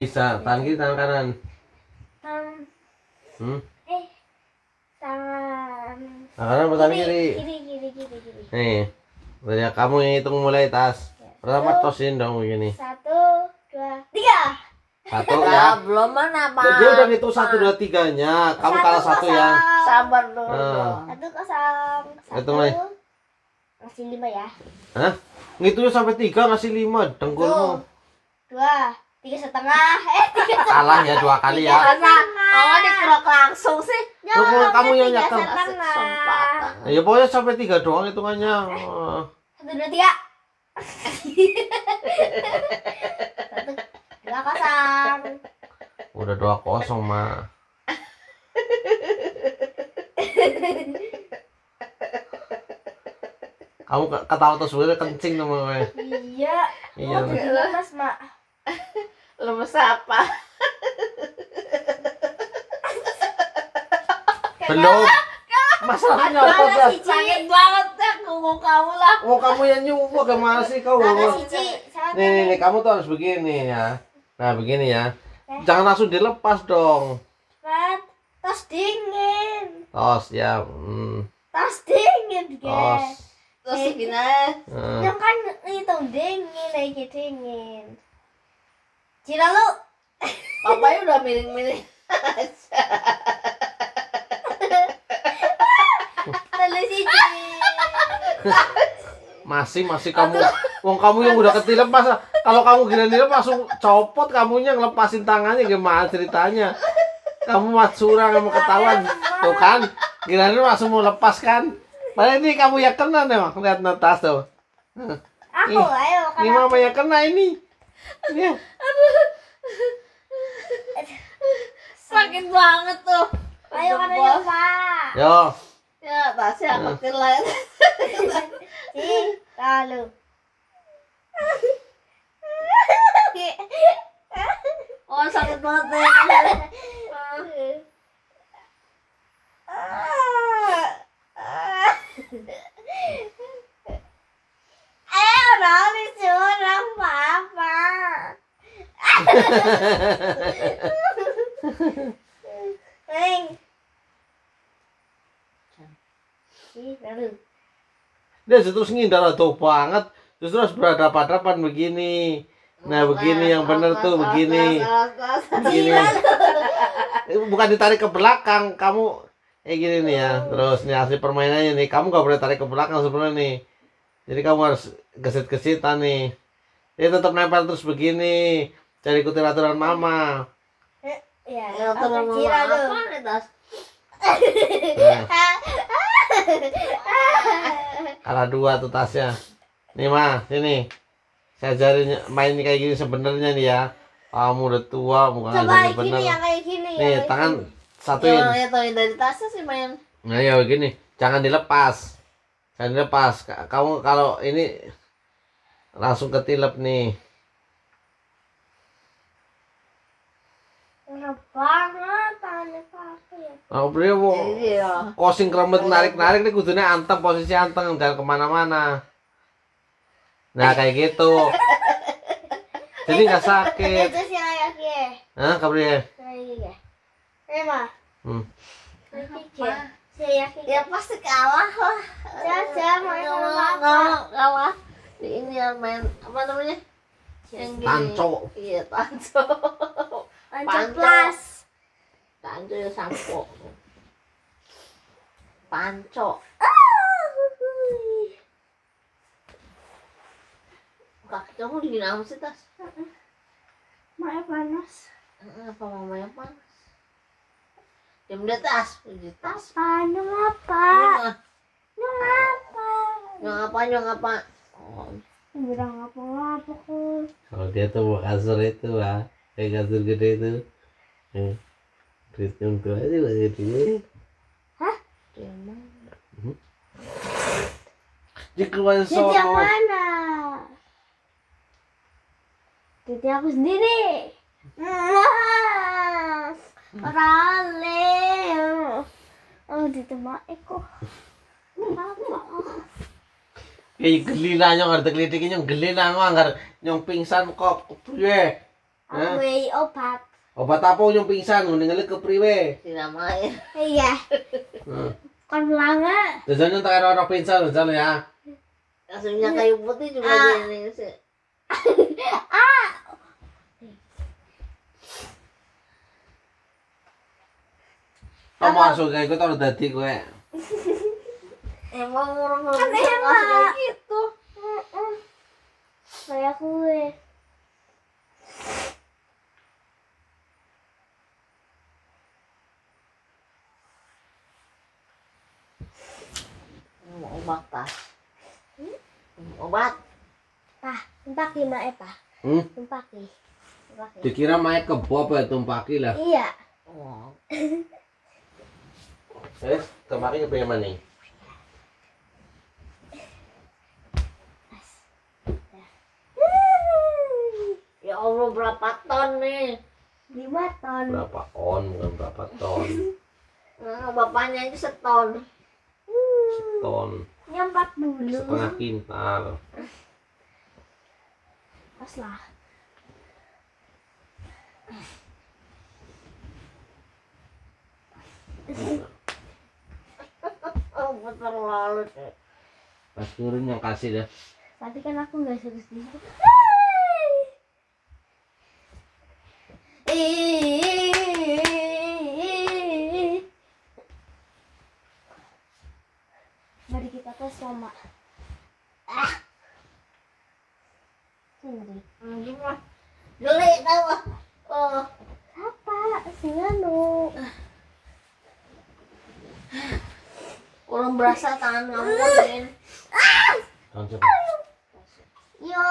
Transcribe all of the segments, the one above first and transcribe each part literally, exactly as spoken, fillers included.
Bisa, tangan kiri, tangan kanan. Tangan. Hmm? Eh. Tangan. Tangan kanan atau tangan kiri? Kiri, kiri, kiri, kiri. Nih. Udah kamu yang hitung mulai tas. Pertama tosin dong begini. Satu, dua, tiga. Satu Ya, ya. belum mana, Pak. Dia udah ngitung satu dua tiganya. Kamu kalah satu ya. Sabar dulu. Ah. Satu kosong. Satu. Hitung lagi. Masih lima ya. Hah? Ngitungnya sampai tiga ngasih lima. Dengkulmu. Dua, tiga setengah. Eh, tiga setengah. Kalah ya dua kali ya. Masa oh dikerok langsung sih? Loh, kamu yang tiga nyatet. setengah. Ya pokoknya sampai tiga doang hitungannya. Ah. Satu, dua, tiga. Satu, dua kosong. Udah dua kosong mah. Kamu ke- ketawa terus sebenarnya kencing teman-teman. Iya. Iya. Oh, jadi lemas, Mak. Lemes apa? Belum. Masalahnya apa dah? Sakit banget ya kuku kamu lah. Oh kamu yang nyumpah gimana sih kau? Ada Cici. Nih, nih, nih, kamu tuh harus begini ya. Nah begini ya. Jangan langsung dilepas dong. Cepat. Tas dingin. Tos ya. Hmm. Tas dingin, Tos. guys. Terus gimana? Hmm. Yang kan itu dingin, lagi dingin. Cira lu. Papanya udah miring-miring aja. Lalu Cici. Masih masih kamu. Wong kamu yang udah ketilep masa kalau kamu gila dilep langsung copot kamunya ngelepasin tangannya gimana ceritanya? Kamu matsura kamu ketahuan tuh kan? Gila langsung mau lepas kan? Padahal ini kamu yang kena deh, lihat natas tuh. Aku, ayo. Ini mama yang kena ini. Ini. Sakit banget tuh. Ayo kan ayo, Pak. Yo. Ya, tasnya aku lain. Ih, lalu. Oh, sakit banget deh. Eh, orang disuruh Papa. Neng. Ih, lalu. Dia terus ngindar tuh banget. Justru harus berhadapan-hadapan begini. Nah begini yang bener tuh begini. Begini. Bukan ditarik ke belakang. Kamu eh gini nih ya. Terus nih hasil permainannya nih. Kamu gak boleh tarik ke belakang sebenarnya nih. Jadi kamu harus gesit-gesitan nih. Dia tetap nempel terus begini. Cari ikutin aturan mama. Ya, Ya, aku terus Cira apa tuh. nih tas? Nah, kalah dua tuh tasnya. Nih mah, sini. Saya ajarin main kayak gini sebenarnya nih ya. Kamu udah tua, bukan Coba jadi gini bener. yang kayak gini. Nih, yang tangan kayak gini. satuin. Yang itu yang dari tasnya sih main. Nah ya begini, jangan dilepas. Jangan dilepas. Ka- Kamu kalau ini langsung ketilep nih. Enak banget tangannya Papa ya. Oh, beliau mau Iya. kosing kerembet narik-narik nih kudunya anteng, posisi anteng, jangan kemana-mana. Nah kayak gitu. Jadi nggak sakit. Itu sih layak ya. Hah, kamu ya? Layak ya. Emang. Hmm. Layak ya. Saya yakin. Ya pasti kalah lah. Caca main Nggak sama mau, Papa. nggak mau, kalah. Di ini yang main apa namanya? Yang gini. Tanco. Iya, tanco. Lanjut Panco. plus. Tanco ya sampo. Panco. Kaki kamu dingin amat sih tas. Maknya panas. Eh, Apa mama yang panas? Diam di tas, di tas. Apa? Nyong apa? Nyong Nyong apa? nyong apa nyong apa? Oh, Bilang apa-apa kok. Kalau dia tuh mau kasur itu ah, kayak kasur gede itu. Hmm. Duitnya untuk aja lah gede. Hah? dia mana? Dia keluar Jadi yang sono. mana? Jadi aku sendiri. Mas. Rale. Oh, ditemak eko. Apa? Kayak geli lah nyong ada kelitikin nyong geli lah nyong anggar nyong pingsan kok piye. Hah? Aku obat. Obat apa yang pingsan? Ningali ke priwe? Siram air. Iya. Heeh. Kan langa. Biasanya tak ada orang pingsan misalnya ya. Langsungnya kayu putih juga Ah. dia nih. sih. Kamu masuk kayak gue taruh dadi gue. Emang orang Kan bisa enak. ngasih kayak gitu. Mm-mm. Kayak kue. Mau obat tas. Hmm? Obat. Pah, tumpaki mak eh pah. Hmm? Tumpaki. Tumpaki. Dikira main kebo apa ya tumpaki lah. Iya. Oh. Eh, tumpaki ke mana nih? Ya Allah berapa ton nih? Lima ton. Berapa on bukan berapa ton? Nah, bapaknya itu seton. Ton. Nyempat dulu. Setengah kintal. Pas lah. Oh, terlalu. Pas turun yang kasih dah. Tadi kan aku nggak serius di situ. Mari kita tes lama. Ah. Sini. Gimana? Geli tau. Oh, Apa? Singanu. kurang berasa tangan kamu Din. Tangan siapa? Yo.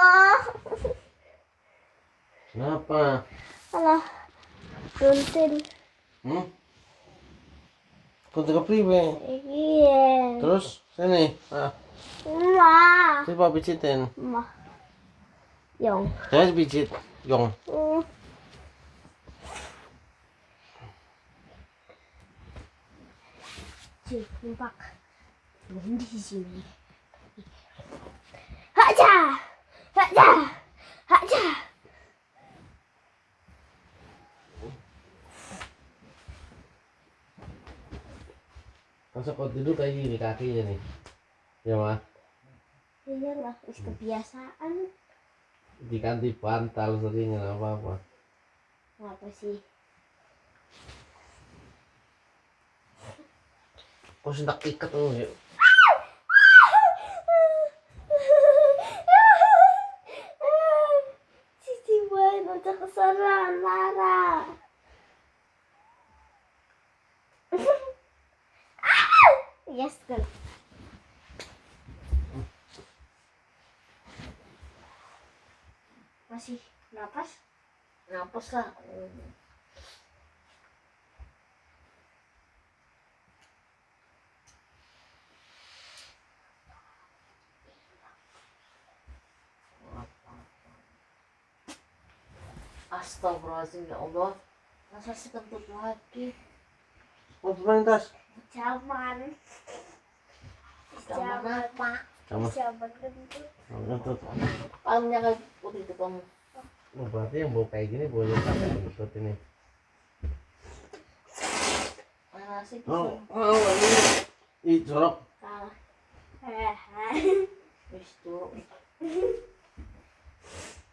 Kenapa? Alah. Tuntin. Hmm? Kau ke priwe? Iya. Terus sini. Ah, Ma. coba pijitin. Ma. Yong. Saya pijit. Yong. Hmm. Cih, numpak. Belum di sini. Haja. Haja. Haja. Masa kau tidur kayak gini kakinya nih? Ya mah. Iya lah, wis kebiasaan. Diganti bantal sering nggak apa-apa. Apa sih? Kau sentak ikat tuh ya. Cici boy, udah keseran, Lara. Yes, girl. Masih napas? Napas lah. Astagfirullahaladzim ya Allah. Masa sih kentut lagi? Mau main tas? Zaman. Zaman apa? Sama. Zaman kentut. Kentut. Palmnya kayak putih itu kamu. Oh, berarti yang bau kayak gini boleh pakai kentut ini. Mana sih? Oh, oh, ini. Ih, jorok. Kalah. Hehehe. Wis tuh.